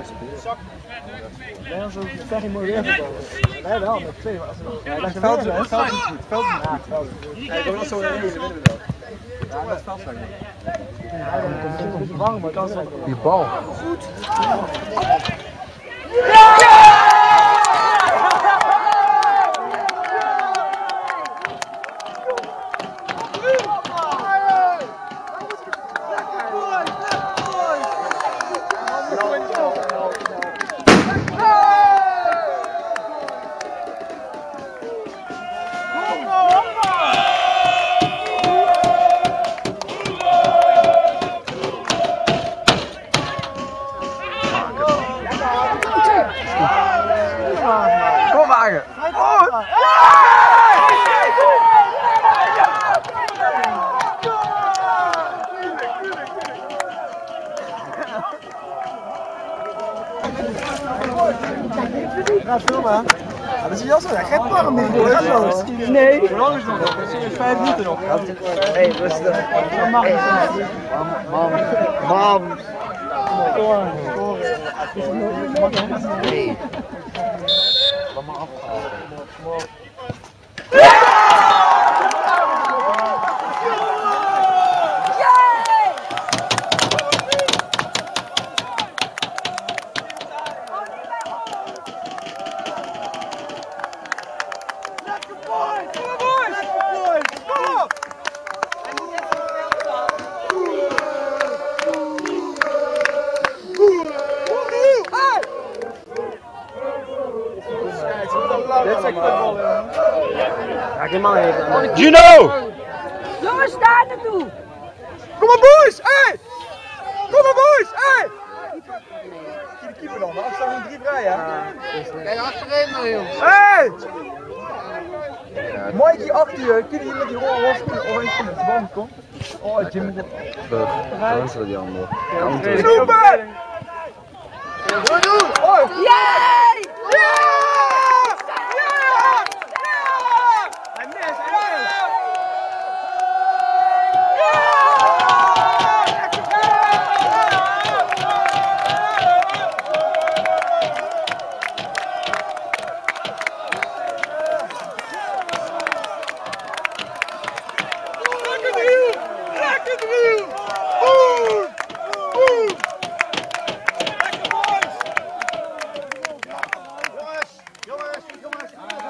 Ja, zo zeg je mooi weer. Wij wel, met 2. Ja, dat veld is goed. Veld is goed. Ja, ik wil zo in winnen we wel. Ja, dat is veld slecht. Ja, dan komt het warm, maar dat is wel die bal. goed. Kom wagen! Oh! Ga filmen. Dat is jas, geen warm niet. Dat gaat los. Nee. Hoe lang is het nog? Het is 5 minuten nog. Hé, rustig. Mam. Nee. Laat maar afgehaald. Ja, geen man even. Gino! Jongens, daar naartoe! Kom maar boys! Hey! Kom maar boys! Hey! Zie de keeper dan, maar staan er 3 vrij hè? Kijk achterin nou jongens. Hey! Mikey achter je, kun je hier met die orange met de band komt? Oh, Jim. Dat is die andere. Snoepen! Doei! Oh! Yay!